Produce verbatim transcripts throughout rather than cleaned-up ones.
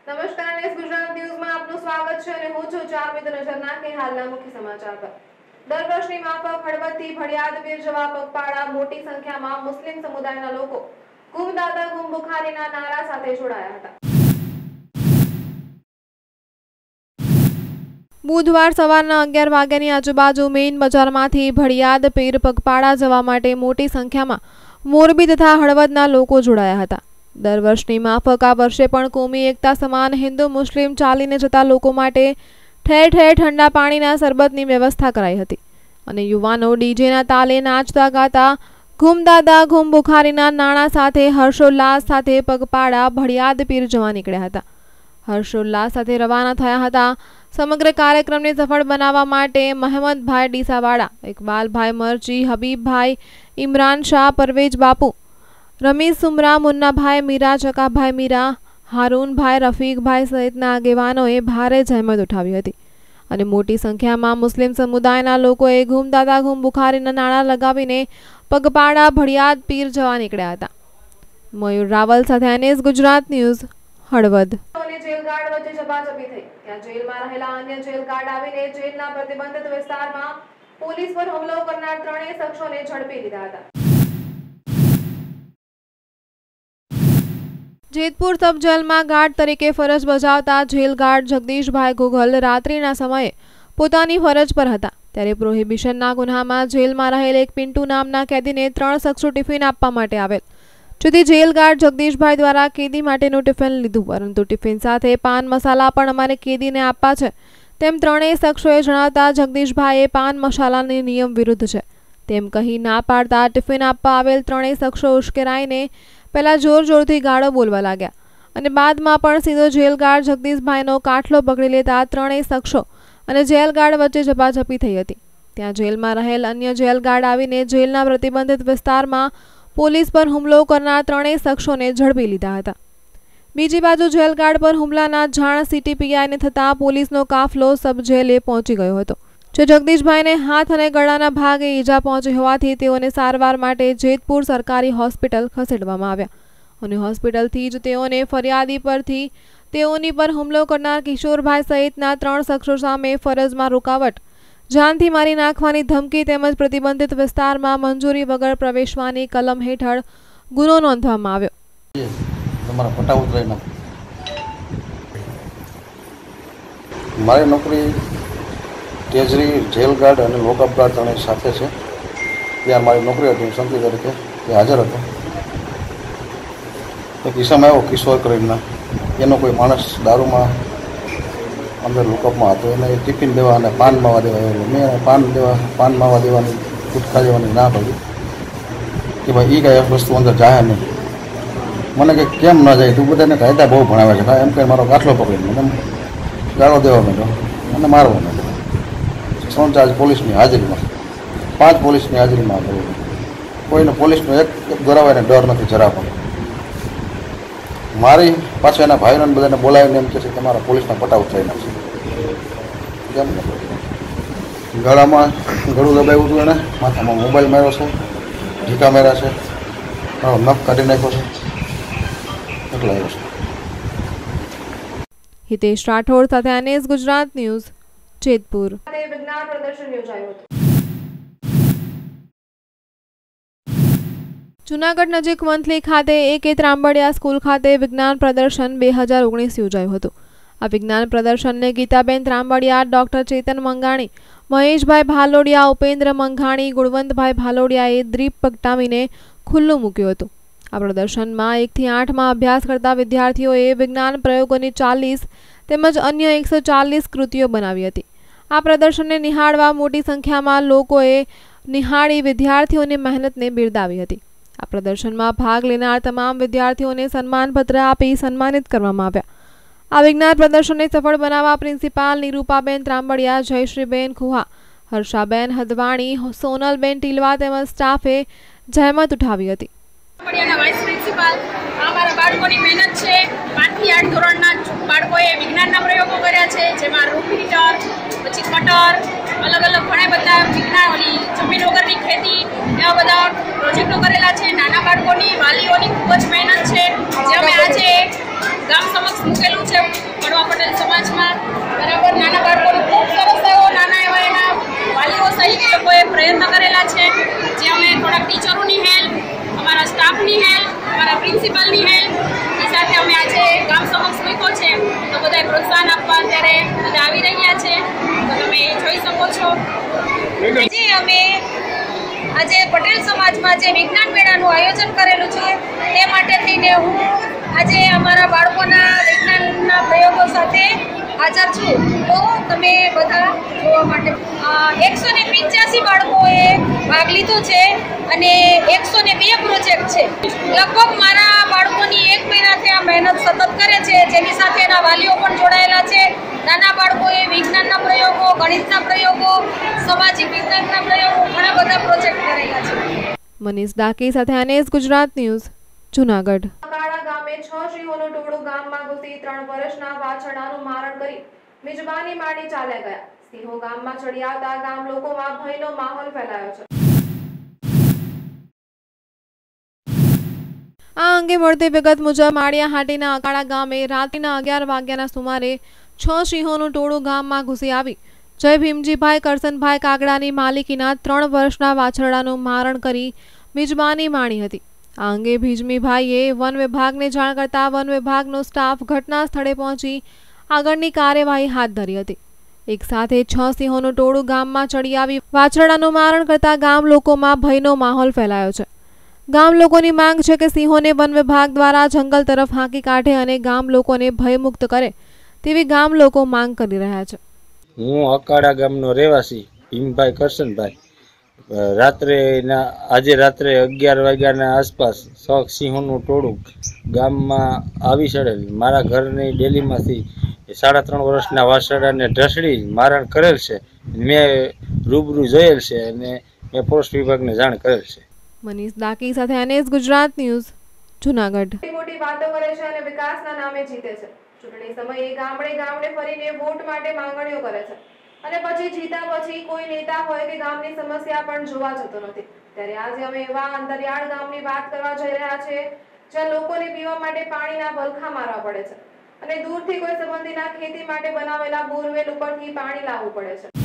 નમસ્કાર, એસ ગુજરાત ન્યૂઝમાં આપનું સ્વાગત છે અને હું છું ચારમિત નજર નાખે હાલના મુખ્ય સમાચાર પર। દર વર્ષની માફક હળવદથી ભડિયાદ પીર જવા પગપાળા મોટી સંખ્યામાં મુસ્લિમ સમુદાયના લોકો ગુમ દાદા ગુમ બુખારીના નારા સાથે જોડાયા હતા। બુધવાર સવારના અગિયાર વાગ્યાની આજુબાજુ મેઇન બજારમાંથી ભડિયાદ પીર પગપાળા જવા માટે મોટી સંખ્યામાં મોરબી તથા હળવદના લોકો જોડાયા હતા। દર વર્ષની માફક આ વર્ષે પણ કોમી એકતા સમાન હિન્દુ મુસ્લિમ ચાલીને જતા લોકો માટે ઠેર ઠેર ઠંડા પાણીના શરબતની વ્યવસ્થા કરાઈ હતી અને યુવાનો ડીજેના તાલે નાચતા ગાતા ઘુમ દાદા ઘુમ બુખારીના નાણા સાથે હર્ષોલ્લાસ સાથે પગપાળા ભડિયાદ પીર જવા નીકળ્યા હતા। હર્ષોલ્લાસ સાથે રવાના થયા હતા। સમગ્ર કાર્યક્રમને સફળ બનાવવા માટે મહેમદભાઈ ડીસાવાડા, ઇકબાલભાઈ મરચી, હબીબભાઈ, ઇમરાન શાહ, પરવેજ બાપુ, રમીઝ સુમરા, મુન્નાભાઈ મીરા, ચકાભાઈ મીરા, હારૂનભાઈ, રફીકભાઈ સહિતના આગેવાનોએ ભારે જહેમત ઉઠાવી હતી અને મોટી સંખ્યામાં મુસ્લિમ સમુદાયના લોકોએ ઘુમ દાદા ઘુમ બુખારીના નાણા લગાવીને પગપાળા ભડિયાદ પીર જવા નીકળ્યા હતા। મયુર રાવલ સાથે NS Gujarat news, Halvad. Jail guard વચ્ચે ઝપાઝપી થઈ ત્યાં જેલમાં રહેલા અન્ય જેલગાર્ડ આવીને જેલના પ્રતિબંધિત વિસ્તારમાં પોલીસ પર હુમલો કરનાર ત્રણેય શખ્સોને ઝડપી લીધા હતા। જેતપુર સબ જેલમાં ગાર્ડ તરીકે ફરજ બજાવતા જેલ ગાર્ડ જગદીશભાઈ ગુગલ રાત્રિના સમયે પોતાની ફરજ પર હતા ત્યારે પ્રોહિબિશનના ગુન્હામાં જેલમાં રહેલ એક પિન્ટુ નામના કેદીને ત્રણ શખ્સો ટિફિન આપવા માટે આવેલ, જેથી જેલ ગાર્ડ જગદીશભાઈ દ્વારા કેદી માટેનું ટિફિન લીધું, પરંતુ ટિફિન સાથે પાન મસાલા પણ અમારે કેદીને આપવા છે તેમ ત્રણેય શખ્સોએ જણાવતા જગદીશભાઈએ પાન મસાલાની નિયમ વિરુદ્ધ છે તેમ કહી ના પાડતા ટિફિન આપવા આવેલ ત્રણેય શખ્સો ઉશ્કેરાઈને પહેલા જોર જોરથી ગાળો બોલવા લાગ્યા અને બાદમાં પણ સીધો જેલ ગાર્ડ જગદીશભાઈનો કાટલો પકડી લેતા ત્રણેય શખ્સો અને જેલ ગાર્ડ વચ્ચે ઝપાઝપી થઈ હતી। ત્યાં જેલમાં રહેલ અન્ય જેલ ગાર્ડ આવીને જેલના પ્રતિબંધિત વિસ્તારમાં પોલીસ પર હુમલો કરનાર ત્રણેય શખ્સોને ઝડપી લીધા હતા। બીજી બાજુ જેલ ગાર્ડ પર હુમલાના જાણ સીટીપીઆઈને થતાં પોલીસનો કાફલો સબ જેલે પહોંચી ગયો હતો, જો જગદીશભાઈને હાથ અને ગળાના ભાગે ઈજા પહોંચી હોવાથી તેઓને સારવાર માટે જેતપુર સરકારી હોસ્પિટલ ખસેડવામાં આવ્યા અને હોસ્પિટલથી જ તેઓને ફરિયાદી પરથી તેઓની પર હુમલો કરનાર કિશોરભાઈ સહિતના ત્રણ શખ્સો સામે ફરજમાં રૂકાવટ, જાનથી મારી નાખવાની ધમકી તેમજ પ્રતિબંધિત વિસ્તારમાં મંજૂરી વગર પ્રવેશવાની કલમ હેઠળ ગુનો નોંધવામાં આવ્યો। તમારા પટ્ટા ઉતરાઈ નાખો। મારી નોકરી કેજરી જેલ ગાર્ડ અને લોકઅપ ગાર્ડ ત્રણેય સાથે છે। ત્યાં મારી નોકરી હતી, સંતી તરીકે ત્યાં હાજર હતો। તો કિસ્સામાં આવ્યો કિશોર કરીને, એનો કોઈ માણસ દારૂમાં અંદર લોકઅપમાં હતો, એને ટિફિન દેવા અને પાન માવા દેવા આવેલો। મેં એને પાન દેવા પાન માવા દેવાની ગુટખા દેવાની ના પાડી કે ભાઈ એ કાંઈ વસ્તુ અંદર જાય નહીં। મને કે કેમ ન જાય, તું બધાને કાયદા બહુ ભણાવે છે, એમ કંઈ મારો કાટલો પકડીને મને ગાળો દેવા માંડ્યો અને મારવા માંડ્યો। ત્રણ ચાર્જ પોલીસની હાજરીમાં, પાંચ પોલીસની હાજરીમાં કર્યું। કોઈને પોલીસનો એક ગરાવાયને ડર નથી જરા પણ। મારી પાછળ એના ભાઈઓને બધાને બોલાવીને એમ કહે છે તમારા પોલીસના પટ્ટા ઉતરાઈ નાખશે। કેમ ગળામાં ગળું દબાવ્યું હતું, એને માથામાં મોબાઈલ માર્યો છે, ઢીકા માર્યા છે, મારો નખ કાઢી નાખ્યો છે, એટલા આવ્યો છે। હિતેશ રાઠોડ સાથે એનએસ ગુજરાત ન્યૂઝ, જેતપુર। વિજ્ઞાન પ્રદર્શન યોજાયું હતું। જૂનાગઢ નજીક વંથલી ખાતે એક ત્રાંબડિયા સ્કૂલ ખાતે વિજ્ઞાન પ્રદર્શન બે હજાર ઓગણીસ યોજાયું હતું। આ વિજ્ઞાન પ્રદર્શનને ગીતાબેન ત્રાંબડિયા, ડોક્ટર ચેતન મંગાણી, મહેશભાઈ ભાલોડિયા, ઉપેન્દ્ર મંઘાણી, ગુણવંતભાઈ ભાલોડિયાએ દ્રીપ પ્રગટાવીને ખુલ્લું મૂક્યું હતું। આ પ્રદર્શનમાં એકથી આઠમાં અભ્યાસ કરતા વિદ્યાર્થીઓએ વિજ્ઞાન પ્રયોગોની ચાલીસ તેમજ અન્ય એકસો ચાલીસ કૃતિઓ બનાવી હતી। આ પ્રદર્શનને નિહાળવા મોટી સંખ્યામાં લોકોએ નિહાળી વિદ્યાર્થીઓની મહેનતને બિરદાવી હતી। આ પ્રદર્શનમાં ભાગ લેનાર તમામ વિદ્યાર્થીઓને સન્માનપત્ર આપી સન્માનિત કરવામાં આવ્યા। આ વિજ્ઞાન પ્રદર્શનને સફળ બનાવવા પ્રિન્સિપાલ નિરૂપાબેન ત્રાંબડિયા, જયશ્રીબેન ખુહા, હર્ષાબેન હદવાણી, સોનલબેન ટીલવા તેમજ સ્ટાફે જહેમત ઉઠાવી હતી। વાઇસ પ્રિન્સિપાલ અમારા બાળકોની મહેનત છે। પાંચથી આઠ ધોરણના બાળકોએ વિજ્ઞાનના પ્રયોગો કર્યા છે, જેમાં રૂમ હીટર, પછી કટર, અલગ અલગ ઘણા બધા વિજ્ઞાન ઓલી જમીન વગરની ખેતી એવા બધા પ્રોજેક્ટો કરેલા છે। નાના બાળકોની વાલીઓની ખૂબ જ મહેનત છે, જે અમે આજે ગામ સમક્ષ મૂકેલું છે। આજે અમે આજે પટેલ સમાજમાં જે વિજ્ઞાન મેળાનું આયોજન કરેલું છે તે માટે થઈને હું આજે અમારા બાળકોના વિજ્ઞાનના પ્રયોગો સાથે હાજર છું. તો તમે બધા જોવા માટે એકસો ને પિચ્યાસી બાળકોએ ભાગ લીધો છે અને એકસો ને બે પ્રોજેક્ટ છે. લગભગ મારા બાળકોની એક મહિનાથી આ મહેનત સતત કરે છે, જેની સાથે એના વાલીઓ પણ જોડાયેલા છે. નાના બાળકોએ વિજ્ઞાનના પ્રયોગો, ગણિતના પ્રયોગો, સામાજિક વિજ્ઞાનના પ્રયોગો, ઘણા બધા પ્રોજેક્ટ કરેલા છે. મનીષ ડાકી સાથે એનએસ ગુજરાત ન્યૂઝ, જૂનાગઢ. કાળા ગામે છ સિંહોનું ટોળું ગામમાં ઘૂસી ત્રણ વર્ષના વાછરડાનું મારણ કરી મિજબાની માણી ચાલ્યા ગયા. સિંહો ગામમાં ચડી આવતા ગામ લોકોમાં ભયનો માહોલ ફેલાયો છે. આ અંગે મળતી વિગત મુજબ માળિયાહાટીના અકાળા ગામે રાત્રિના અગિયાર વાગ્યાના સુમારે છ સિંહોનું ટોળું ગામમાં ઘૂસી આવી જય ભીમજીભાઈ કરસનભાઈ કાગડાની માલિકીના ત્રણ વર્ષના વાછરડાનું મારણ કરી મિજબાની માણી હતી. આ અંગે ભીમજીભાઈએ વન વિભાગને જાણ કરતા વન વિભાગનો સ્ટાફ ઘટના સ્થળે પહોંચી આગળની કાર્યવાહી હાથ ધરી હતી. એક સાથે છ સિંહોનું ટોળું ગામમાં ચડી આવી વાછરડાનું મારણ કરતા ગામ લોકોમાં ભયનો માહોલ ફેલાયો છે. ગામ લોકોની માંગ છે કે સિંહોને વન વિભાગ દ્વારા જંગલ તરફ હાંકી કાઢે અને ગામ લોકોને ભયમુક્ત કરે તેવી ગામ લોકો માંગ કરી રહ્યા છે. હું અકાળા ગામનો રહેવાસી ભીમભાઈ કરશનભાઈ રાત્રે આજે રાત્રે અગિયાર વાગ્યાના આસપાસ છ સિંહોનું ટોળું ગામમાં આવી ચડેલ મારા ઘરની ડેલીમાંથી સાડા ત્રણ વર્ષના વાછરડાને ઢસડી મારણ કરેલ છે. મેં રૂબરૂ જોયેલ છે અને મેં ફોરેસ્ટ વિભાગને જાણ કરેલ છે. મનીષ ડાકી સાથે એનએસ ગુજરાત ન્યૂઝ, જૂનાગઢ. મોટી વાતો કરે છે અને વિકાસના નામે જીતે છે. ચૂંટણી સમયે ગામડે ગામડે ફરીને વોટ માટે માંગણીઓ કરે છે અને પછી જીતા પછી કોઈ નેતા હોય કે ગામની સમસ્યા પણ જોવા જતો નથી. ત્યારે આજે અમે એવા અંતરિયાળ ગામની વાત કરવા જઈ રહ્યા છીએ જ્યાં લોકોને પીવા માટે પાણીના વલખા મારવા પડે છે અને દૂરથી કોઈ સંબંધીના ખેતી માટે બનાવેલા બોરવેલ ઉપરથી પાણી લાવવું પડે છે.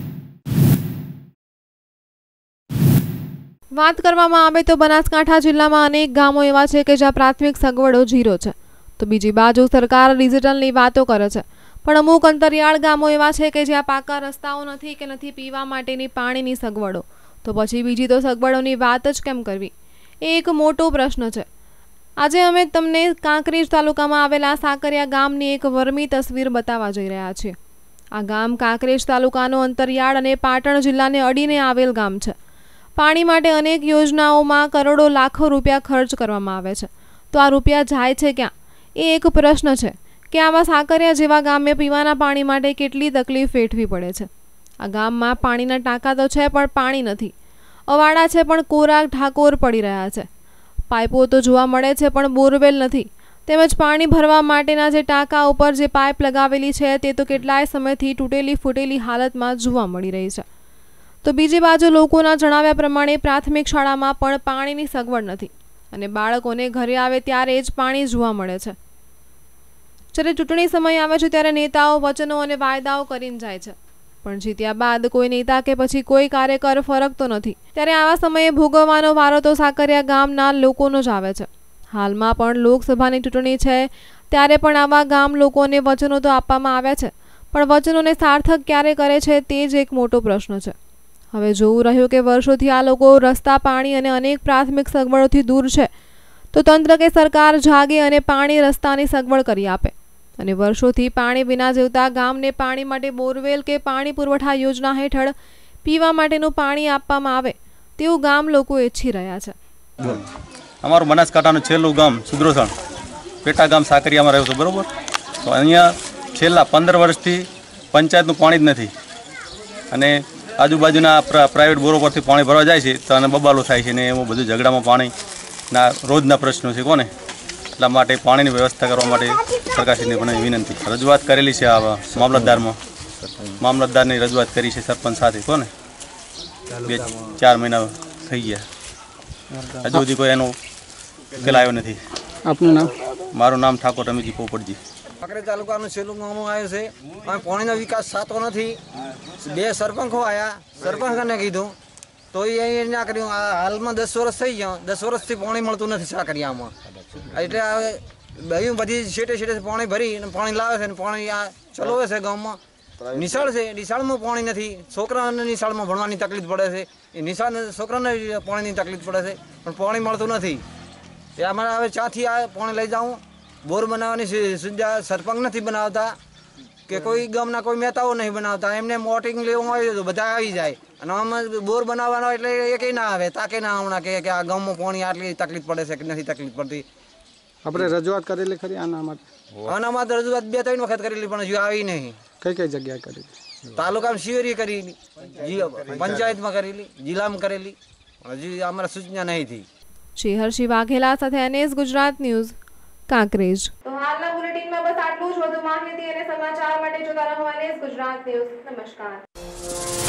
વાત કરવામાં આવે તો બનાસકાંઠા જિલ્લામાં અનેક ગામો એવા છે કે જ્યાં પ્રાથમિક સગવડો ઝીરો છે, તો બીજી બાજુ સરકાર ડિજિટલની વાતો કરે છે, પણ અમુક અંતરિયાળ ગામો એવા છે કે જ્યાં પાકા રસ્તાઓ નથી કે નથી પીવા માટેની પાણીની સગવડો, તો પછી બીજી તો સગવડોની વાત જ કેમ કરવી, એ એક મોટો પ્રશ્ન છે. આજે અમે તમને કાંકરેજ તાલુકામાં આવેલા સાકરિયા ગામની એક વરમી તસવીર બતાવવા જઈ રહ્યા છીએ. આ ગામ કાંકરેજ તાલુકાનો અંતરિયાળ અને પાટણ જિલ્લાને અડીને આવેલ ગામ છે. પાણી માટે અનેક યોજનાઓમાં કરોડો લાખો રૂપિયા ખર્ચ કરવામાં આવે છે, તો આ રૂપિયા જાય છે ક્યાં, એ એક પ્રશ્ન છે કે આવા સાકરિયા જેવા ગામે પીવાના પાણી માટે કેટલી તકલીફ વેઠવી પડે છે. આ ગામમાં પાણીના ટાંકા તો છે પણ પાણી નથી. અવાડા છે પણ કોરા ઠાકોર પડી રહ્યા છે. પાઇપો તો જોવા મળે છે પણ બોરવેલ નથી. તેમજ પાણી ભરવા માટેના જે ટાંકા ઉપર જે પાઇપ લગાવેલી છે તે તો કેટલાય સમયથી તૂટેલી ફૂટેલી હાલતમાં જોવા મળી રહી છે. તો બીજી બાજુ લોકોના જણાવ્યા પ્રમાણે પ્રાથમિક શાળામાં પણ પાણીની સગવડ નથી અને બાળકોને ઘરે આવે ત્યારે જ પાણી જોવા મળે છે. જ્યારે ચૂંટણી સમય આવે છે ત્યારે નેતાઓ વચનો અને વાયદાઓ કરીને જાય છે, પણ જીત્યા બાદ કોઈ નેતા કે પછી કોઈ કાર્યકર ફરકતો નથી. ત્યારે આવા સમયે ભોગવવાનો વારો તો સાકરિયા ગામના લોકોનો જ આવે છે. હાલમાં પણ લોકસભાની ચૂંટણી છે ત્યારે પણ આવા ગામ લોકોને વચનો તો આપવામાં આવ્યા છે, પણ વચનોને સાર્થક ક્યારે કરે છે તે જ એક મોટો પ્રશ્ન છે. હવે જોવું રહ્યું કે વર્ષોથી આ લોકો રસ્તા, પાણી અને અનેક પ્રાથમિક સગવડોથી દૂર છે, તો તંત્ર કે સરકાર જાગે અને પાણી રસ્તાની સગવડ કરી આપે અને વર્ષોથી પાણી વિના જીવતા ગામને પાણી માટે બોરવેલ કે પાણી પુરવઠા યોજના હેઠળ પીવા માટેનું પાણી આપવામાં આવે તેવું ગામ લોકો ઈચ્છી રહ્યા છે. અમારું બનાસકાંઠાનું છેલ્લું ગામ સુદ્રોસણ પેટા ગામ સાકરિયામાં રહ્યું છું, બરાબર. તો અહીંયા છેલ્લા પંદર વર્ષથી પંચાયતનું પાણી જ નથી અને આજુબાજુના પ્રાઇવેટ બોરો પરથી પાણી ભરવા જાય છે તો અને બબાલો થાય છે ને એવું બધું ઝઘડામાં પાણીના રોજના પ્રશ્નો છે કોને. એટલા માટે પાણીની વ્યવસ્થા કરવા માટે સરકારશ્રીને પણ વિનંતી રજૂઆત કરેલી છે. આ મામલતદારમાં મામલતદારની રજૂઆત કરી છે સરપંચ સાથે કોને બે ચાર મહિના થઈ ગયા, હજુ સુધી કોઈ એનો ઉકેલ આવ્યો નથી. આપનું નામ? મારું નામ ઠાકોર રમીજી પોપટજી. કાંકરેજ તાલુકાનું છેલ્લું ગામ આવ્યું છે. પણ પાણીનો વિકાસ થતો નથી. બે સરપંચો આવ્યા, સરપંચને કીધું તો એ ના કર્યું. હાલમાં દસ વર્ષ થઈ ગયા, દસ વર્ષથી પાણી મળતું નથી સાકરિયામાં. એટલે હવે બધી બધી શેટે શેટે પાણી ભરી અને પાણી લાવે છે ને પાણી આ ચલાવે છે ગામમાં. તો નિશાળ છે, નિશાળમાં પાણી નથી, છોકરાઓને નિશાળમાં ભણવાની તકલીફ પડે છે, એ નિશાળ છોકરાને પાણીની તકલીફ પડે છે, પણ પાણી મળતું નથી. એ અમારે હવે ચાથી આ પાણી લઈ જાઉં, બોર બનાવવાની સુવિધા સરપંચ નથી બનાવતા કે કોઈ ગામના કોઈ મહેતાઓ નહીં બનાવતા. એમને મોટિંગ લેવું હોય તો બધા આવી જાય, અને આમાં બોર બનાવવાનો એટલે એ કંઈ ના આવે, તાકે ના હમણાં કે આ ગામમાં પાણી આટલી તકલીફ પડે છે કે નથી તકલીફ પડતી. આપણે રજૂઆત કરેલી ખરી આના માટે? આના માટે રજૂઆત બે ત્રણ વખત કરેલી, પણ હજુ આવી નહીં. કઈ કઈ જગ્યાએ કરેલી? તાલુકામાં શિવેરી કરેલી, પંચાયતમાં કરેલી, જિલ્લામાં કરેલી, હજી અમારે સૂચના નહીં થઈ. શ્રી હર્ષી વાઘેલા સાથે એનએસ ગુજરાત ન્યૂઝ, કાંકરેજ. તો હાલના બુલેટિનમાં બસ આટલું જ. વધુ માહિતી અને સમાચાર માટે જોતા રહો એનએસ ગુજરાત ન્યૂઝ. નમસ્કાર.